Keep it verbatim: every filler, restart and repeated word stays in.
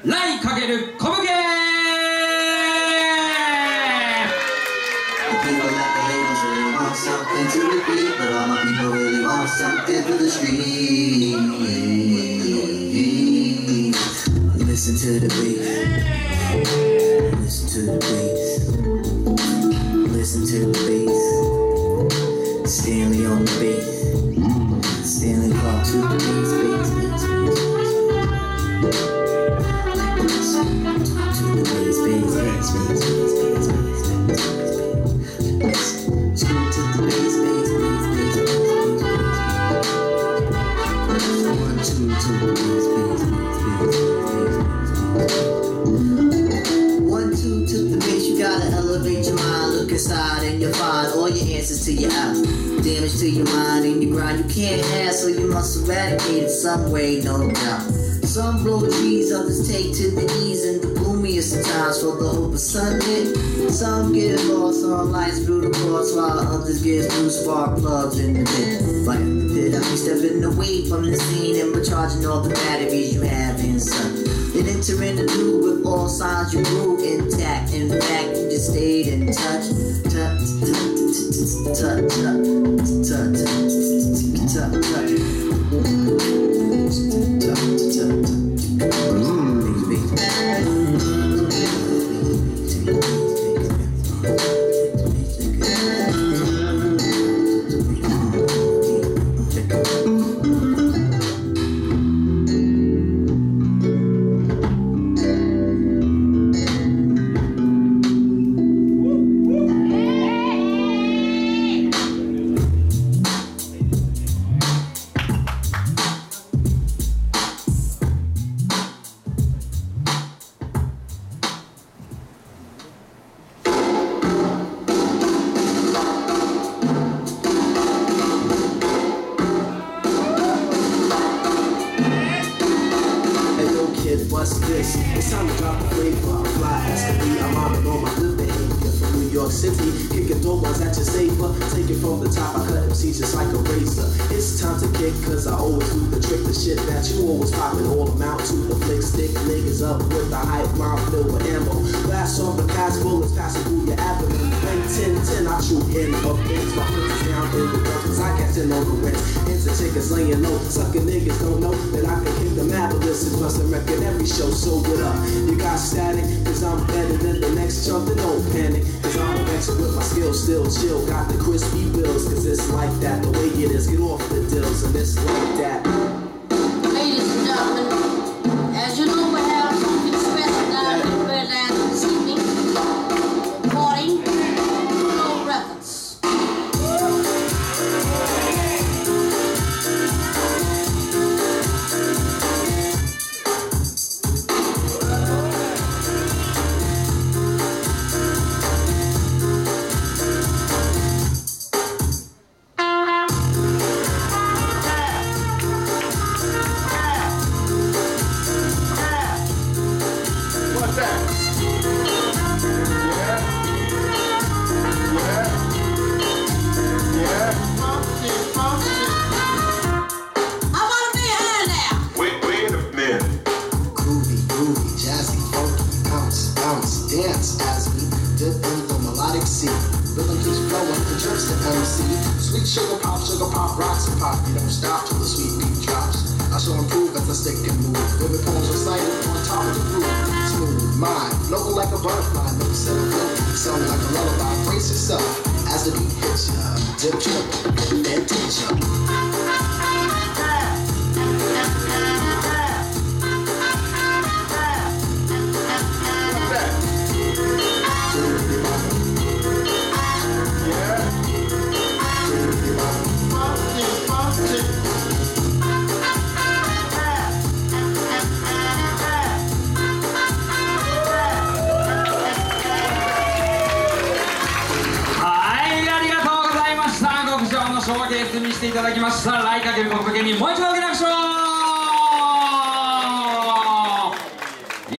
ライかける小武家。 Something to repeat, but all my people really want something for the street. Listen to the bass. Listen to the bass. Listen to the bass. Stanley on the bass. Stanley Clark to the bass, bass, bass, bass. To the bass, bass, bass, bass, bass, bass, bass. And you'll find all your answers to your out. Damage to your mind and your grind you can't have, so you must eradicate it some way, no doubt. Some blow trees, others take to the knees in the gloomiest of times for the hope of sunlit. Some get lost on life's brutal course, while others get blue spark plugs in the pit. Fire in the pit, I'll be stepping away from the scene and recharging all the batteries you have inside. Then enter in the new with all signs you grew intact. In fact, you just stayed in touch. Touch, touch, touch, touch, touch, touch, touch, touch. What's this? It's time to drop the flavor. I'm fly as can be. I'm on and on my good behavior from New York City. Kicking dope ones at your saver. Take it from the top. I cut M Cs just like a razor. It's time to kick, cause I always do the trick. The shit that you always poppin' all amount to the flick stick. Niggas up with the hype round filled with ammo. Blast off the pass bullets passing through your abdomen. Bang ten ten, I shoot in up things. My friends is down in the guns, cause I catch it on the wins. Into chickens laying low. Suckin' niggas don't know that I can kick the marvelous. It's must record every show. So what up? You got static? Cause I'm better than the next chump. Then don't panic, cause I'm vexed with my skills. Still chill, got the crispy bills. Cause it's like that, the way it is. Get off the deals, and it's like that. Ladies and gentlemen, as you know, we have something special down in Birdland this evening. Recording Flow Records. Dance as we dip in the melodic sea. Rhythm keeps flowing, the jerks the M C. Sweet sugar pop, sugar pop, rocks and pop. You don't stop till the sweet beat drops. I shall improve as I stick and move. Vivid poems recited on top of the groove. Smooth mind, floating like a butterfly. No set of flow, sound like a lullaby. Brace yourself as the beat hits ya. Dip, trip, and teach ya. ショーケースにしていただきましたライかける小武家にもう一度おげなくしょう。